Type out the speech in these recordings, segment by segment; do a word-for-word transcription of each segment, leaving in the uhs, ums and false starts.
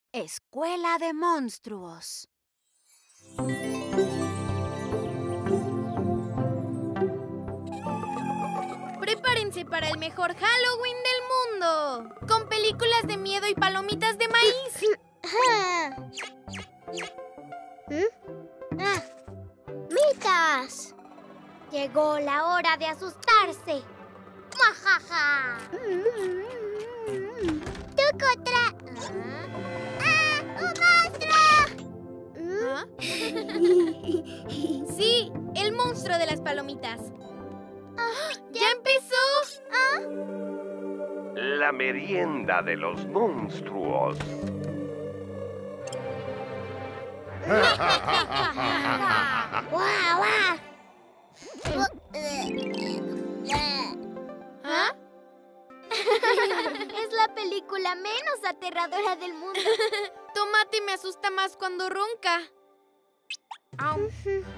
Escuela de Monstruos. Prepárense para el mejor Halloween del mundo, con películas de miedo y palomitas de maíz. ¿Mm? Ah, ¡mitas! Llegó la hora de asustarse. ¡Majaja! ¡Tú contra... ¡Ah! ¡Un monstruo! ¿Ah? Sí, el monstruo de las palomitas. Ah, ¡Ya empezó! ¿Ah? La merienda de los monstruos. ¡Guau, guau! ¿Ah? Es la película menos aterradora del mundo. Tomate me asusta más cuando ronca. Au.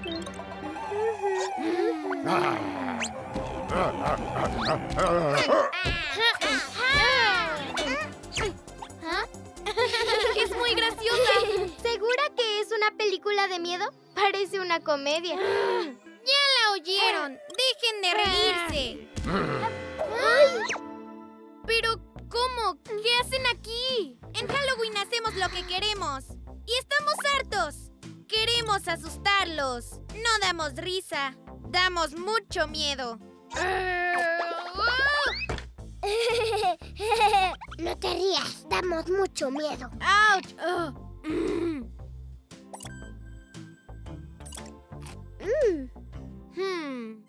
¿Ah? Es muy graciosa. ¿Segura que es una película de miedo? Parece una comedia. ¡Ya la oyeron! ¡Dejen de reírse! ¿Pero cómo? ¿Qué hacen aquí? En Halloween hacemos lo que queremos. Y estamos hartos. Queremos asustarlos. No damos risa. Damos mucho miedo. No te rías, damos mucho miedo. ¡Auch! Oh. Mm. Mm. Hmm.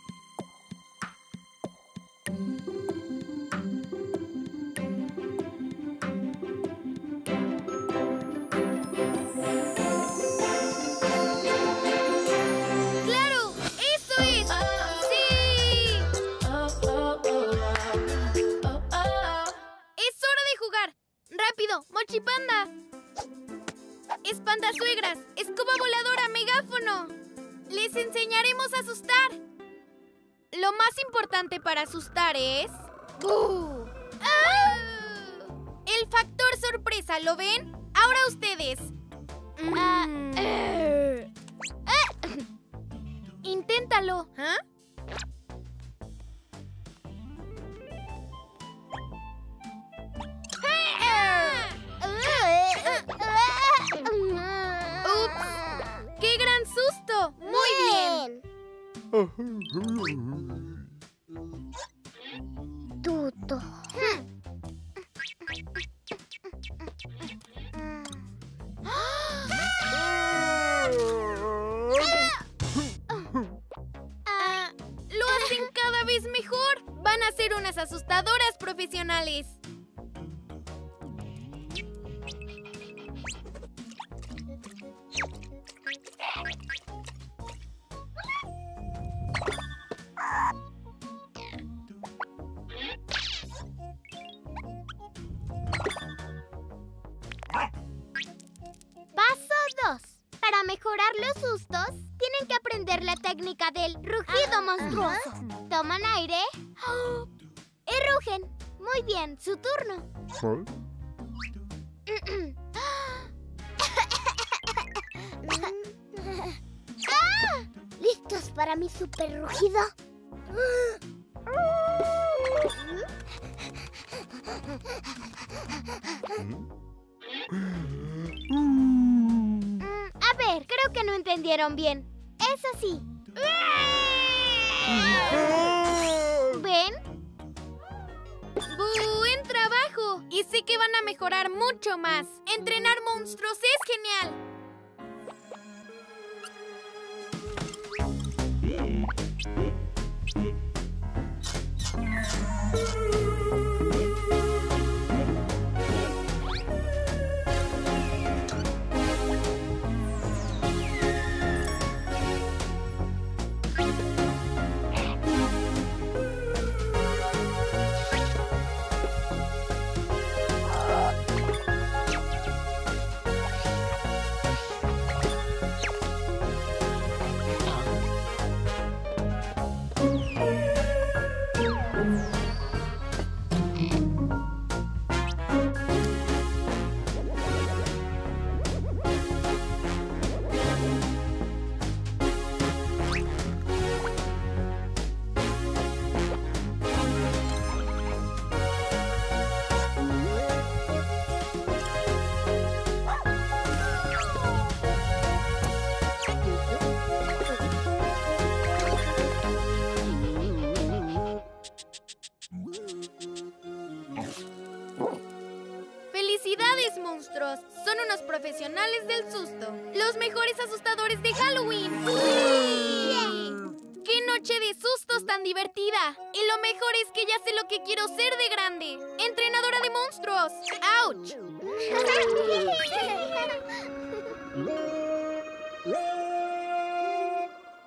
¡Claro! ¡Eso es! ¡Sí! ¡Es hora de jugar! ¡Rápido! ¡Mochipanda! ¡Espantasuegras! ¡Escoba voladora! ¡Megáfono! ¡Les enseñaremos a asustar! Lo más importante para asustar es... ¡Uh! ¡Ah! El factor sorpresa, ¿lo ven? Ahora ustedes. Ah, Mm. eh. Inténtalo. ¿Ah? ¡Ups! ¡Qué gran susto! ¡Muy bien! Tuto. Ah, ¡lo hacen cada vez mejor! Van a ser unas asustadoras profesionales. Paso dos. Para mejorar los sustos, tienen que aprender la técnica del rugido monstruoso. Toman aire y rugen. Muy bien, su turno. ¡Ah! ¿Listos para mi super rugido? Mm, a ver, creo que no entendieron bien. Es así. ¿Ven? ¡Buen trabajo! Y sé que van a mejorar mucho más. Entrenar monstruos es genial. profesionales del susto. Los mejores asustadores de Halloween. ¡Qué noche de sustos tan divertida! Y lo mejor es que ya sé lo que quiero ser de grande. ¡Entrenadora de monstruos! ¡Auch!